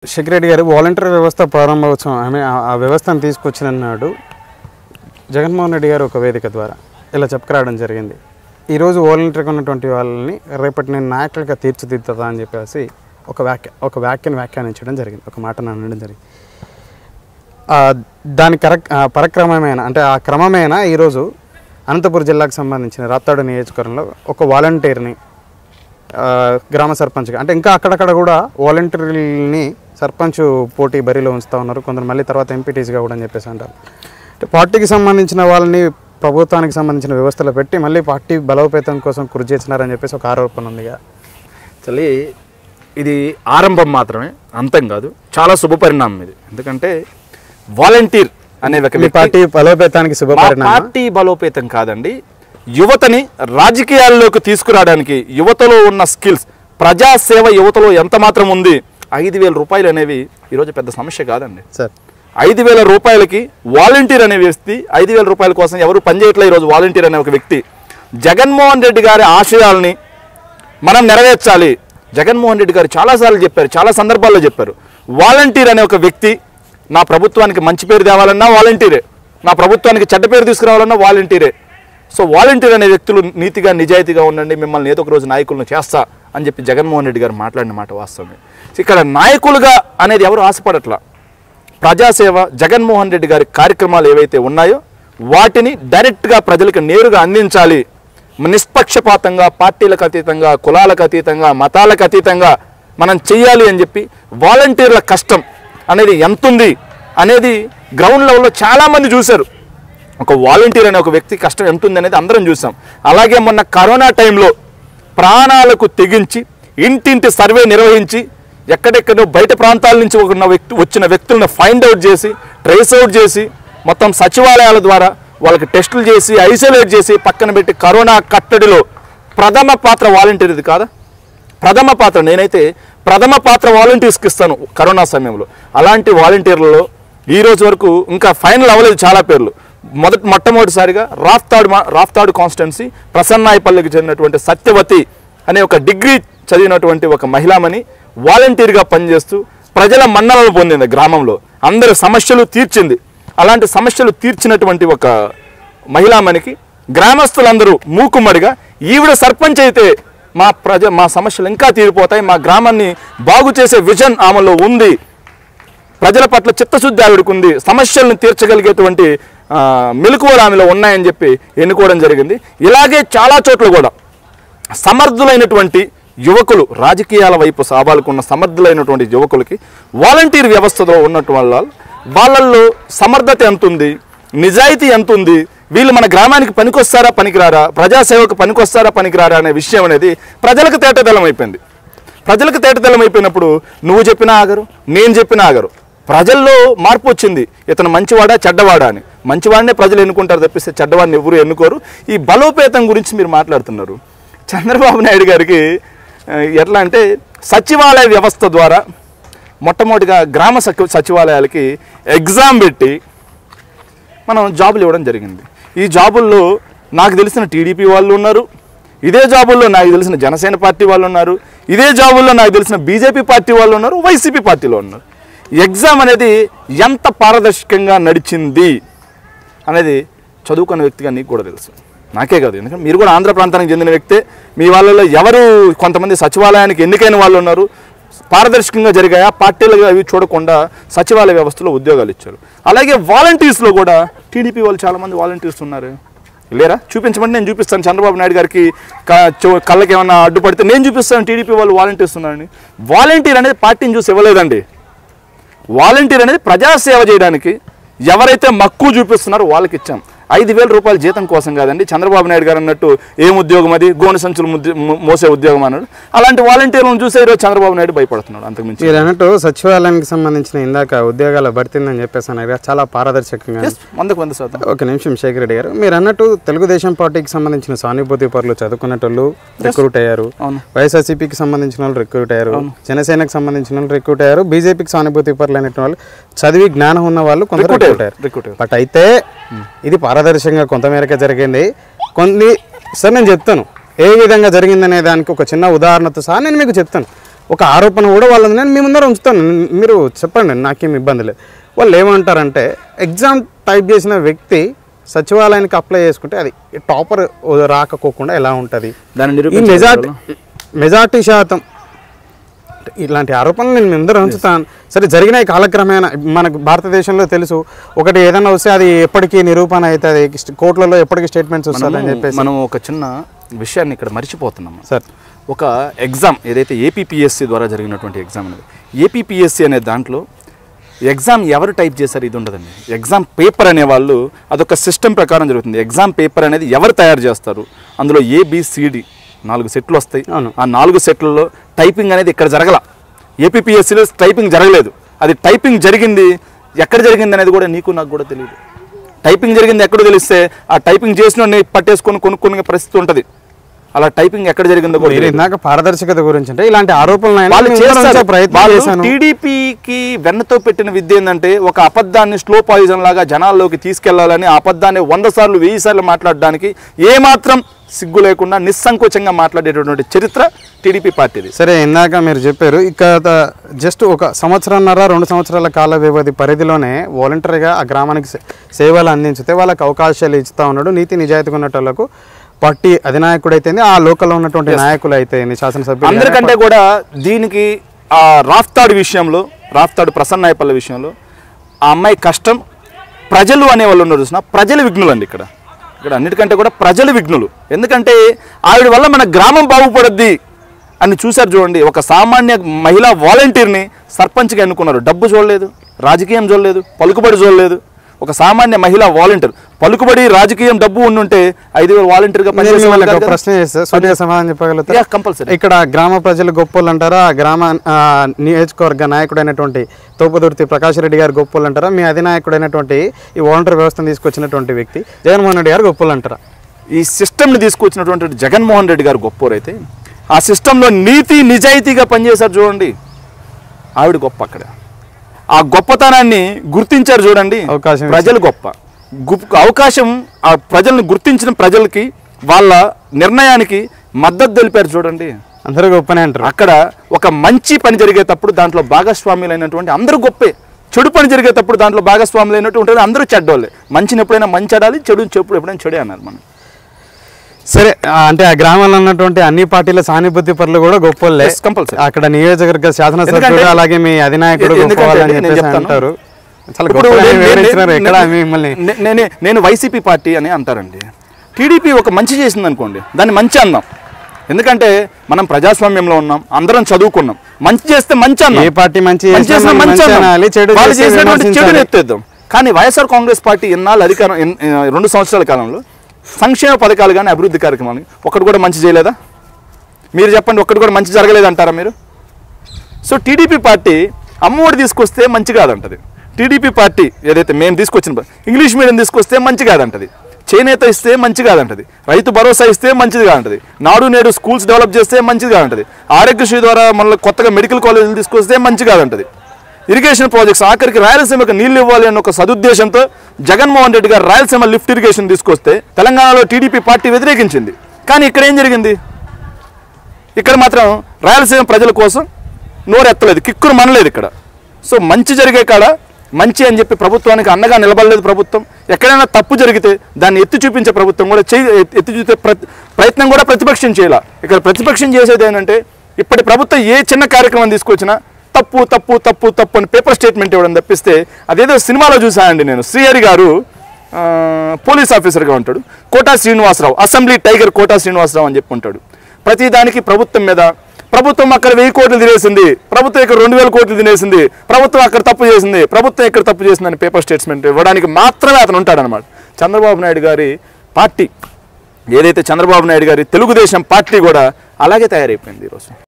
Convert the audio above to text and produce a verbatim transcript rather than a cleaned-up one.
Secretary గారు volunteer వ్యవస్థ ప్రారంభోత్సవం ఆమె ఆ వ్యవస్థను తీసుకొచ్చిన నాడు జగన్మోహన్ రెడ్డి గారు ఒక వేదిక ద్వారా ఇలా చెప్పుకురావడం జరిగింది. ఈరోజు వాలంటీర్గా ఉన్నటువంటి వాళ్ళని రేపటి నేను నాయకులుగా తీర్చిదిద్దుతా అని చెప్పేసి ఒక వ్యాఖ్య ఒక వ్యాఖ్యను వ్యాఖ్యానించడం జరిగింది, ఒక మాట అనడం జరిగింది. దాని కరెక్ట్ పరక్రమమైన అంటే ఆ క్రమమైన ఈరోజు అనంతపురం జిల్లాకు సంబంధించిన రాప్తాడు నియోజకవర్గంలో ఒక వాలంటీర్ని గ్రామ సర్పంచ్గా అంటే ఇంకా అక్కడక్కడ కూడా వాలంటీర్ని సర్పంచ్ పోటీ బరిలో ఉంచుతూ ఉన్నారు. కొందరు మళ్ళీ తర్వాత ఎంపీటీస్గా కూడా అని చెప్పేసి అంటారు. అంటే పార్టీకి సంబంధించిన వాళ్ళని ప్రభుత్వానికి సంబంధించిన వ్యవస్థలో పెట్టి మళ్ళీ పార్టీ బలోపేతం కోసం కృషి చేస్తున్నారని చెప్పేసి ఒక ఆరోపణ ఉందిగా. చలి ఇది ఆరంభం మాత్రమే, అంతం కాదు. చాలా శుభపరిణామం ఇది. ఎందుకంటే వాలంటీర్ అనే ఒక పార్టీ బలోపేతానికి శుభపరిణామం. పార్టీ బలోపేతం కాదండి, యువతని రాజకీయాల్లోకి తీసుకురావడానికి యువతలో ఉన్న స్కిల్స్, ప్రజాసేవ యువతలో ఎంత మాత్రం ఉంది. ఐదు వేల రూపాయలు అనేవి ఈరోజు పెద్ద సమస్య కాదండి సార్. ఐదు వేల రూపాయలకి వాలంటీర్ అనే వ్యక్తి ఐదు వేల రూపాయల కోసం ఎవరు పనిచేయట్లేదు. ఈరోజు వాలంటీర్ అనే ఒక వ్యక్తి జగన్మోహన్ రెడ్డి గారి ఆశయాల్ని మనం నెరవేర్చాలి. జగన్మోహన్ రెడ్డి గారు చాలాసార్లు చెప్పారు, చాలా సందర్భాల్లో చెప్పారు, వాలంటీర్ అనే ఒక వ్యక్తి నా ప్రభుత్వానికి మంచి పేరు తేవాలన్నా వాలంటీరే, నా ప్రభుత్వానికి చెడ్డ పేరు తీసుకురావాలన్నా వాలంటీరే. సో వాలంటీర్ అనే వ్యక్తులు నీతిగా నిజాయితీగా ఉండండి, మిమ్మల్ని ఏదో ఒక రోజు నాయకులను చేస్తా అని చెప్పి జగన్మోహన్ రెడ్డి గారు మాట్లాడిన మాట వాస్తవమే. ఇక్కడ నాయకులుగా అనేది ఎవరు ఆశపడట్లా. ప్రజాసేవ జగన్మోహన్ రెడ్డి గారి కార్యక్రమాలు ఏవైతే ఉన్నాయో వాటిని డైరెక్ట్గా ప్రజలకు నేరుగా అందించాలి. నిష్పక్షపాతంగా, పార్టీలకు అతీతంగా, కులాలకు అతీతంగా, మతాలకు అతీతంగా మనం చెయ్యాలి అని చెప్పి వాలంటీర్ల కష్టం అనేది ఎంతుంది అనేది గ్రౌండ్ లెవెల్లో చాలామంది చూశారు. ఒక వాలంటీర్ అనే ఒక వ్యక్తి కష్టం ఎంతుంది అనేది అందరం చూసాం. అలాగే మొన్న కరోనా టైంలో ప్రాణాలకు తెగించి ఇంటింటి సర్వే నిర్వహించి ఎక్కడెక్కడో బయట ప్రాంతాల నుంచి ఒక వ్యక్తి వచ్చిన వ్యక్తులను ఫైండ్ అవుట్ చేసి ట్రేస్ అవుట్ చేసి మొత్తం సచివాలయాల ద్వారా వాళ్ళకి టెస్టులు చేసి ఐసోలేట్ చేసి పక్కన పెట్టి కరోనా కట్టడిలో ప్రథమ పాత్ర వాలంటీర్ది కాదా? ప్రథమ పాత్ర. నేనైతే ప్రథమ పాత్ర వాలంటీర్స్కి ఇస్తాను కరోనా సమయంలో. అలాంటి వాలంటీర్లలో ఈరోజు వరకు ఇంకా ఫైనల్ అవ్వలేదు చాలా పేర్లు. మొదటి మొట్టమొదటిసారిగా రాఫ్తాడు రాఫ్తాడు కాన్స్టిట్యున్సీ ప్రసన్నాయపల్లికి చెందినటువంటి సత్యవతి అనే ఒక డిగ్రీ చదివినటువంటి ఒక మహిళామణి వాలంటీర్గా పనిచేస్తూ ప్రజల మన్ననలు పొందింది. గ్రామంలో అందరి సమస్యలు తీర్చింది. అలాంటి సమస్యలు తీర్చినటువంటి ఒక మహిళామణికి గ్రామస్తులందరూ మూకుమ్మడిగా ఈవిడ సర్పంచ్ అయితే మా ప్రజ మా సమస్యలు ఇంకా తీరిపోతాయి, మా గ్రామాన్ని బాగు చేసే విజన్ ఆమెలో ఉంది, ప్రజల పట్ల చిత్తశుద్ధి ఆవిడకు ఉంది, సమస్యలను తీర్చగలిగేటువంటి మెలకువలు ఆమెలో ఉన్నాయని చెప్పి ఎన్నుకోవడం జరిగింది. ఇలాగే చాలా చోట్ల కూడా సమర్థులైనటువంటి యువకులు, రాజకీయాల వైపు సావాలకున్న సమర్థులైనటువంటి యువకులకి వాలంటీర్ వ్యవస్థలో ఉన్నటువంటి వాళ్ళ వాళ్ళల్లో సమర్థత ఎంత ఉంది, నిజాయితీ ఎంత ఉంది, వీళ్ళు మన గ్రామానికి పనికొస్తారా పనికిరారా, ప్రజాసేవకు పనికొస్తారా పనికిరారా అనే విషయం అనేది ప్రజలకు తేటతెల్లం అయిపోయింది. ప్రజలకు తేటతెల్లం అయిపోయినప్పుడు నువ్వు చెప్పినా ఆగరు, నేను చెప్పినా ఆగరు. ప్రజల్లో మార్పు వచ్చింది. ఇతను మంచివాడా చెడ్డవాడా అని. మంచివాడినే ప్రజలు ఎన్నుకుంటారు తప్పిస్తే చెడ్డవాడిని ఎవరు ఎన్నుకోరు. ఈ బలోపేతం గురించి మీరు మాట్లాడుతున్నారు. చంద్రబాబు నాయుడు గారికి ఎట్లా అంటే సచివాలయ వ్యవస్థ ద్వారా మొట్టమొదటిగా గ్రామ సచివాలయాలకి ఎగ్జామ్ పెట్టి మనం జాబులు ఇవ్వడం జరిగింది. ఈ జాబుల్లో నాకు తెలిసిన టీడీపీ వాళ్ళు ఉన్నారు, ఇదే జాబుల్లో నాకు తెలిసిన జనసేన పార్టీ వాళ్ళు ఉన్నారు, ఇదే జాబుల్లో నాకు తెలిసిన బీజేపీ పార్టీ వాళ్ళు ఉన్నారు, వైసీపీ పార్టీలో ఉన్నారు. ఎగ్జామ్ అనేది ఎంత పారదర్శకంగా నడిచింది అనేది చదువుకున్న వ్యక్తిగా నీకు కూడా తెలుసు, నాకే కాదు. ఎందుకంటే మీరు కూడా ఆంధ్ర ప్రాంతానికి చెందిన వ్యక్తే. మీ వాళ్ళలో ఎవరు కొంతమంది సచివాలయానికి ఎన్నికైన వాళ్ళు ఉన్నారు, పారదర్శకంగా జరిగాయా, పార్టీలు అవి చూడకుండా సచివాలయ వ్యవస్థలో ఉద్యోగాలు ఇచ్చారు. అలాగే వాలంటీర్స్లో కూడా టీడీపీ వాళ్ళు చాలామంది వాలంటీర్స్ ఉన్నారు. లేరా? చూపించమంటే నేను చూపిస్తాను. చంద్రబాబు నాయుడు గారికి కళ్ళకి ఏమన్నా అడ్డుపడితే నేను చూపిస్తాను టీడీపీ వాళ్ళు వాలంటీర్స్ ఉన్నారని. వాలంటీర్ అనేది పార్టీని చూసి ఇవ్వలేదండి. వాలంటీర్ అనేది ప్రజాసేవ చేయడానికి ఎవరైతే మక్కువ చూపిస్తున్నారో వాళ్ళకి ఇచ్చాం. ఐదు వేల రూపాయల జీతం కోసం కాదండి. చంద్రబాబు నాయుడు గారు అన్నట్టు ఏం ఉద్యోగం అది, గోనె సంచులు మోసే ఉద్యోగం అన్నాడు. అలాంటి వాలంటీర్లను చూసే ఈరోజు చంద్రబాబు నాయుడు భయపడుతున్నాడు. అంతకుమించి మీరు అన్నట్టు సచివాలయానికి సంబంధించిన ఇందాక ఉద్యోగాల భర్తీందని చెప్పేసి చాలా పారదర్శకంగా వందకు వంద శాతం. ఒక నిమిషం శేఖర్ రెడ్డి గారు, మీరు అన్నట్టు తెలుగుదేశం పార్టీకి సంబంధించిన సానుభూతి పరులు చదువుకున్నట్టు రిక్రూట్ అయ్యారు, వైఎస్ఆర్సీపీకి సంబంధించిన వాళ్ళు రిక్రూట్ అయ్యారు, జనసేనకు సంబంధించిన వాళ్ళు రిక్రూట్ అయ్యారు, బీజేపీకి సానుభూతి పరులు అనేటువంటి వాళ్ళు చదివి జ్ఞానం ఉన్న వాళ్ళు కొందరు రిక్రూట్ అయ్యారు. బట్ అయితే ఇది పారదర్శకంగా కొంతమేరకే జరిగింది. కొన్ని సార్ నేను చెప్తాను ఏ విధంగా జరిగిందనే దానికి ఒక చిన్న ఉదాహరణతో సహా నేను మీకు చెప్తాను. ఒక ఆరోపణ కూడా వాళ్ళని నేను మీ ముందర ఉంచుతాను, మీరు చెప్పండి, నాకేం ఇబ్బంది లేదు. వాళ్ళు ఏమంటారంటే ఎగ్జామ్ టైప్ చేసిన వ్యక్తి సచివాలయానికి అప్లై చేసుకుంటే అది టాపర్ రాకపోకుండా ఎలా ఉంటుంది, ఈ మెజార్టీ మెజార్టీ శాతం ఇలాంటి ఆరోపణలు నేను మీ ముందర ఉంచుతాను. సరే జరిగినాయి కాలక్రమేణా, మనకు భారతదేశంలో తెలుసు, ఒకటి ఏదైనా వస్తే అది ఎప్పటికీ నిరూపణ అవుతుంది, కోర్టులలో ఎప్పటికీ స్టేట్మెంట్స్ వస్తాయని చెప్పేసి మనం ఒక చిన్న విషయాన్ని ఇక్కడ మర్చిపోతున్నాం సార్. ఒక ఎగ్జామ్ ఏదైతే ఏపీపీఎస్సీ ద్వారా జరిగినటువంటి ఎగ్జామ్ అనేది, ఏపీపీఎస్సీ అనే దాంట్లో ఎగ్జామ్ ఎవరు టైప్ చేశారు ఇది ఉండదండి. ఎగ్జామ్ పేపర్ అనే వాళ్ళు అదొక సిస్టమ్ ప్రకారం జరుగుతుంది. ఎగ్జామ్ పేపర్ అనేది ఎవరు తయారు చేస్తారు, అందులో ఏబిసిడి నాలుగు సెట్లు వస్తాయి. ఆ నాలుగు సెట్లలో టైపింగ్ అనేది ఇక్కడ జరగల. ఏపీపీఎస్సీలో టైపింగ్ జరగలేదు. అది టైపింగ్ జరిగింది ఎక్కడ జరిగింది అనేది కూడా నీకు నాకు కూడా తెలియదు. టైపింగ్ జరిగింది ఎక్కడో తెలిస్తే ఆ టైపింగ్ చేసిన పట్టేసుకొని కొనుక్కునే పరిస్థితి ఉంటుంది. అలా టైపింగ్ ఎక్కడ జరిగిందో కూడా ఇందాక పారదర్శకత గురించి అంటే ఇలాంటి ఆరోపణలు టీడీపీకి వెన్నతో పెట్టిన విద్య ఏంటంటే ఒక అబద్ధాన్ని స్లో పాయిజన్ లాగా జనాల్లోకి తీసుకెళ్లాలని, ఆ అబద్ధాన్ని వంద సార్లు వెయ్యి సార్లు మాట్లాడడానికి ఏమాత్రం సిగ్గు లేకుండా నిస్సంకోచంగా మాట్లాడేటటువంటి చరిత్ర టీడీపీ పార్టీది. సరే, ఇందాక మీరు చెప్పారు ఇక్కడ జస్ట్ ఒక సంవత్సరంన్నర రెండు సంవత్సరాల కాల వ్యవధి పరిధిలోనే వాలంటరీగా ఆ గ్రామానికి సేవలు అందించితే వాళ్ళకి అవకాశాలు ఇస్తూ ఉన్నాడు. నీతి నిజాయితీగా ఉన్న వాళ్ళకు పార్టీ అధినాయకుడు అయితే ఆ లోకల్లో ఉన్నటువంటి నాయకులు అయితే శాసనసభ్యులు అందరికంటే కూడా దీనికి ఆ రాఫ్తాడు విషయంలో, రాఫ్తాడు ప్రసన్నాయపల్లి విషయంలో ఆ అమ్మాయి కష్టం ప్రజలు అనేవాళ్ళు ఉన్నారు చూసిన, ప్రజలు విఘ్నులు అండి ఇక్కడ. ఇక్కడ అన్నిటికంటే కూడా ప్రజలు విఘ్నులు. ఎందుకంటే ఆవిడ వల్ల మన గ్రామం బాగుపడద్ది అని చూశారు చూడండి. ఒక సామాన్య మహిళా వాలంటీర్ని సర్పంచ్గా ఎన్నుకున్నారు. డబ్బు చూడలేదు, రాజకీయం చూడలేదు, పలుకుబడి చూడలేదు. ఒక సామాన్య మహిళా వాలంటీర్, పలుకుబడి రాజకీయం డబ్బు ఉండుంటే ఐదు వేల వాలంటీర్గా పనిచేసే ప్రశ్న చేస్తే సమాధానం చెప్పగలుగుతారు కంపల్సరీ. ఇక్కడ గ్రామ ప్రజలు గొప్పలు అంటారా, గ్రామ నియోజకవర్గ నాయకుడైనటువంటి తోపుదుర్తి ప్రకాష్ రెడ్డి గారు గొప్పలు అంటారా, మీ అధినాయకుడైనటువంటి ఈ వాలంటీర్ వ్యవస్థను తీసుకొచ్చినటువంటి వ్యక్తి జగన్మోహన్ రెడ్డి గారు గొప్పలు అంటారా? ఈ సిస్టమ్ని తీసుకొచ్చినటువంటి జగన్మోహన్ రెడ్డి గారు గొప్పరైతే ఆ సిస్టంలో నీతి నిజాయితీగా పనిచేశారు చూడండి, ఆవిడ గొప్ప. అక్కడ ఆ గొప్పతనాన్ని గుర్తించారు చూడండి, ప్రజలు గొప్ప. అవకాశం ఆ ప్రజల్ని గుర్తించిన ప్రజలకి వాళ్ళ నిర్ణయానికి మద్దతు తెలిపారు చూడండి, అందరూ గొప్పనే అంటారు. అక్కడ ఒక మంచి పని జరిగేటప్పుడు దాంట్లో భాగస్వామ్యులైనటువంటి అందరూ గొప్పే, చెడు పని జరిగేటప్పుడు దాంట్లో భాగస్వాములైనటువంటి అందరూ చెడ్డోళ్ళే. మంచిని ఎప్పుడైనా మంచి అడాలి, చెడు చెప్పుడు ఎప్పుడైనా చెడే అన్నారు మనం. సరే, అంటే ఆ గ్రామంలో ఉన్నటువంటి అన్ని పార్టీల సానుభూతి పరులు కూడా గొప్పలే కంపల్సరీ. అక్కడ నియోజకవర్గ శాసనసభ్యుడు అలాగే మీ అధినాయకుడు అంటారు. నేను వైసీపీ పార్టీ అని అంటారండి. టీడీపీ ఒక మంచి చేసింది అనుకోండి, దాన్ని మంచి అన్నాం. ఎందుకంటే మనం ప్రజాస్వామ్యంలో ఉన్నాం, అందరం చదువుకున్నాం. మంచి చేస్తే మంచి అన్నాం, ఏ పార్టీ మంచి చెడు ఎత్తేద్దాం. కానీ వైఎస్ఆర్ కాంగ్రెస్ పార్టీ ఎన్నాళ్ళు అధికారం, రెండు సంవత్సరాల కాలంలో సంక్షేమ పథకాలు కానీ అభివృద్ధి కార్యక్రమాలు ఒకటి కూడా మంచి చేయలేదా? మీరు చెప్పండి, ఒక్కటి కూడా మంచి జరగలేదు అంటారా మీరు? సో టీడీపీ పార్టీ అమ్మఒడి తీసుకొస్తే మంచి కాదంటది. టీడీపీ పార్టీ ఏదైతే మేము తీసుకొచ్చిన ఇంగ్లీష్ మీడియం తీసుకొస్తే మంచి కాదంటది. చేనేత ఇస్తే మంచి కాదంటది. రైతు భరోసా ఇస్తే మంచిది కాదంటది. నాడు నేడు స్కూల్స్ డెవలప్ చేస్తే మంచిది కాదంటది. ఆరోగ్యశ్రీ ద్వారా మళ్ళీ కొత్తగా మెడికల్ కాలేజీలు తీసుకొస్తే మంచి కాదంటది. ఇరిగేషన్ ప్రాజెక్ట్స్ ఆఖరికి రాయలసీమకు నీళ్లు ఇవ్వాలి అన్న ఒక సదుద్దేశంతో జగన్మోహన్ రెడ్డి గారు రాయలసీమ లిఫ్ట్ ఇరిగేషన్ తీసుకొస్తే తెలంగాణలో టీడీపీ పార్టీ వ్యతిరేకించింది. కానీ ఇక్కడ ఏం జరిగింది? ఇక్కడ మాత్రం రాయలసీమ ప్రజల కోసం నోరెత్తలేదు, కిక్కురు మనలేదు ఇక్కడ. సో మంచి జరిగే కాడ మంచి అని చెప్పి ప్రభుత్వానికి అండగా నిలబడలేదు ప్రభుత్వం. ఎక్కడైనా తప్పు జరిగితే దాన్ని ఎత్తి చూపించే ప్రభుత్వం కూడా చేయి ఎత్తి చూపే ప్రయత్నం కూడా ప్రతిపక్షం చేయాల. ఇక్కడ ప్రతిపక్షం చేసేది ఏంటంటే ఇప్పటి ప్రభుత్వం ఏ చిన్న కార్యక్రమం తీసుకొచ్చినా తప్పు తప్పు తప్పు తప్పు అని పేపర్ స్టేట్మెంట్ ఇవ్వడం తప్పిస్తే, అదేదో సినిమాలో చూసానండి నేను, శ్రీహరి గారు పోలీస్ ఆఫీసర్గా ఉంటాడు, కోటా శ్రీనివాసరావు, అసెంబ్లీ టైగర్ కోటా శ్రీనివాసరావు అని చెప్పి ఉంటాడు. ప్రతిదానికి ప్రభుత్వం మీద, ప్రభుత్వం అక్కడ వెయ్యి కోట్లు తినేసింది, ప్రభుత్వం ఇక్కడ రెండు వేల కోట్లు తినేసింది, ప్రభుత్వం అక్కడ తప్పు చేసింది, ప్రభుత్వం ఇక్కడ తప్పు చేసిందని పేపర్ స్టేట్మెంట్ ఇవ్వడానికి మాత్రమే అతను ఉంటాడనమాట. చంద్రబాబు నాయుడు గారి పార్టీ ఏదైతే చంద్రబాబు నాయుడు గారి తెలుగుదేశం పార్టీ కూడా అలాగే తయారైపోయింది ఈరోజు.